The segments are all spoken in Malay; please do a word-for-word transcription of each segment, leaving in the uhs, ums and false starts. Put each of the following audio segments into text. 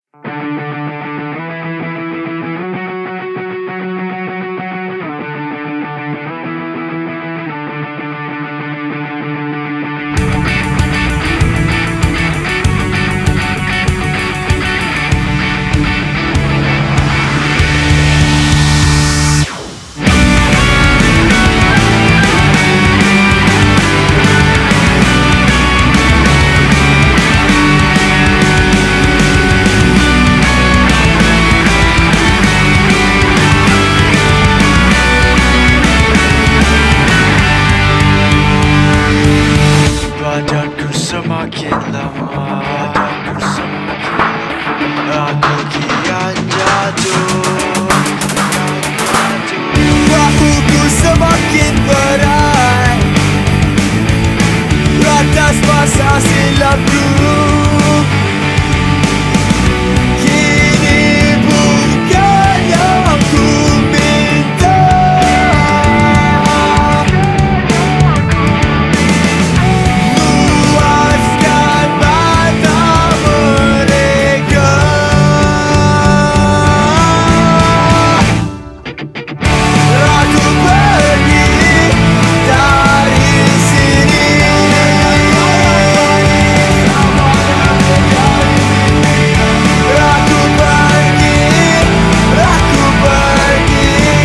Badanku semakin lama, badanku semakin lama, aku kian jatuh. Bahuku semakin berat atas masa silapku. Kini bukan yang ku minta. Luaskan mata mereka. Aku pergi dari sini. Aku pergi, aku pergi.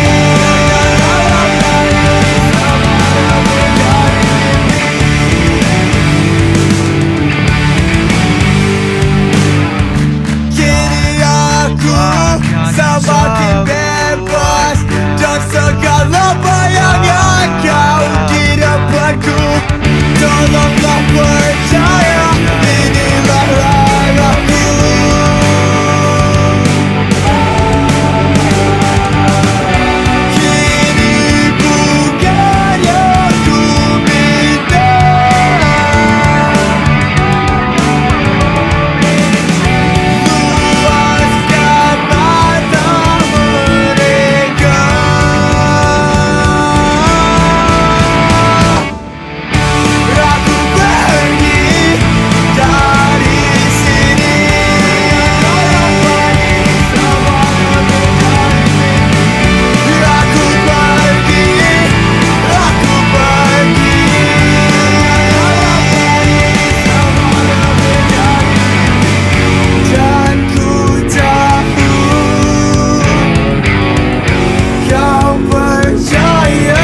Kini aku semakin bebas dan segala bayangan kau di depanku. Tolonglah percaya, inilah rayaku. Kini bukan yang ku minta. Luaskan mata mereka. Aku pergi dari sini. Aku pergi, aku pergi. Dan ku tahu kau percaya.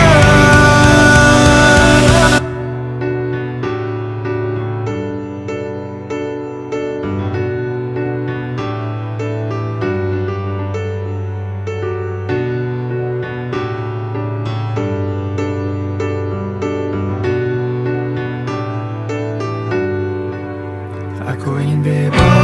Aku ingin bebas.